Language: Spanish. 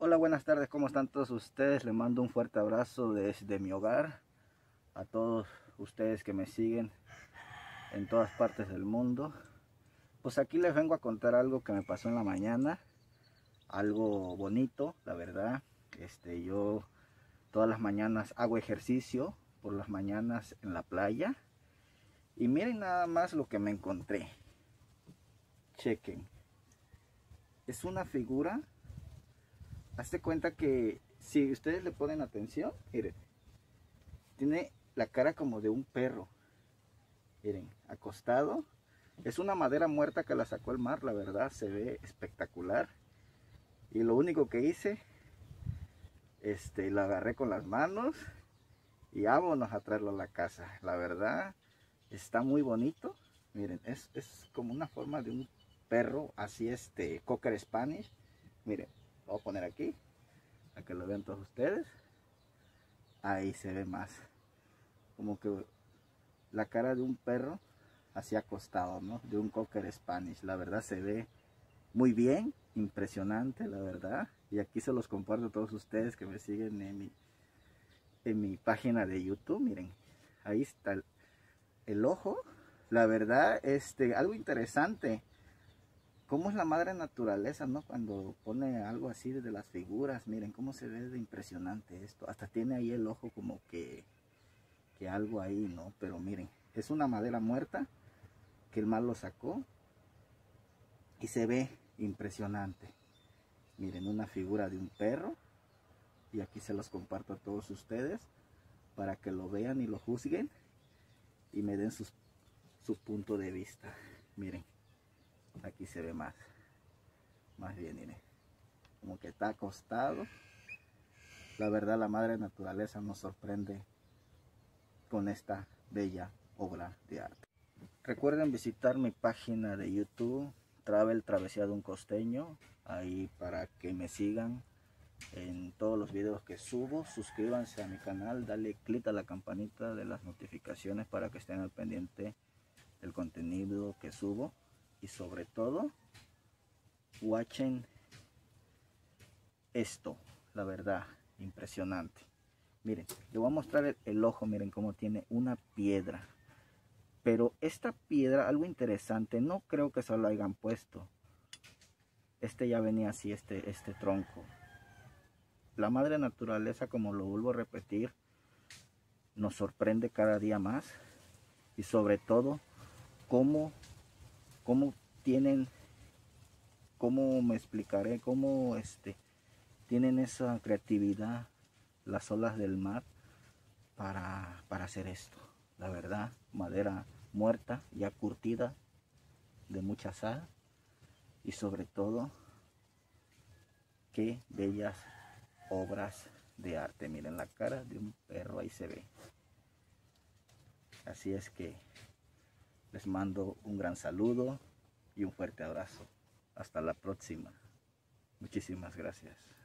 Hola, buenas tardes, ¿cómo están todos ustedes? Les mando un fuerte abrazo desde mi hogar a todos ustedes que me siguen en todas partes del mundo. Pues aquí les vengo a contar algo que me pasó en la mañana, algo bonito, la verdad. Yo todas las mañanas hago ejercicio por las mañanas en la playa y miren nada más lo que me encontré. Chequen, es una figura. Hazte cuenta que si ustedes le ponen atención, miren, tiene la cara como de un perro, miren, acostado. Es una madera muerta que la sacó el mar, la verdad, se ve espectacular. Y lo único que hice, la agarré con las manos y vámonos a traerlo a la casa. La verdad, está muy bonito. Miren, es como una forma de un perro, así Cocker Spanish. Miren, lo voy a poner aquí, para que lo vean todos ustedes. Ahí se ve más, como que la cara de un perro así acostado, ¿no? De un Cocker Spanish. La verdad se ve muy bien, impresionante, la verdad. Y aquí se los comparto a todos ustedes que me siguen en mi página de YouTube. Miren, ahí está el ojo. La verdad, algo interesante. Cómo es la madre naturaleza, ¿no? Cuando pone algo así de las figuras. Miren cómo se ve de impresionante esto. Hasta tiene ahí el ojo como que algo ahí, ¿no? Pero miren, es una madera muerta que el mar lo sacó y se ve impresionante. Miren, una figura de un perro, y aquí se los comparto a todos ustedes para que lo vean y lo juzguen y me den su punto de vista. Miren, aquí se ve más bien, miren, como que está acostado. La verdad, la madre naturaleza nos sorprende con esta bella obra de arte. Recuerden visitar mi página de YouTube, Travesía de un Costeño, ahí para que me sigan en todos los videos que subo. Suscríbanse a mi canal, dale click a la campanita de las notificaciones para que estén al pendiente del contenido que subo. Y sobre todo, watchen esto, la verdad, impresionante. Miren, les voy a mostrar el ojo, miren cómo tiene una piedra. Pero esta piedra, algo interesante, no creo que se lo hayan puesto. Ya venía así, este tronco. La madre naturaleza, como lo vuelvo a repetir, nos sorprende cada día más. Y sobre todo, cómo tienen, cómo me explicaré, cómo tienen esa creatividad las olas del mar para hacer esto. La verdad, madera muerta, ya curtida de mucha sal. Y sobre todo, qué bellas obras de arte. Miren la cara de un perro, ahí se ve. Así es que les mando un gran saludo y un fuerte abrazo. Hasta la próxima. Muchísimas gracias.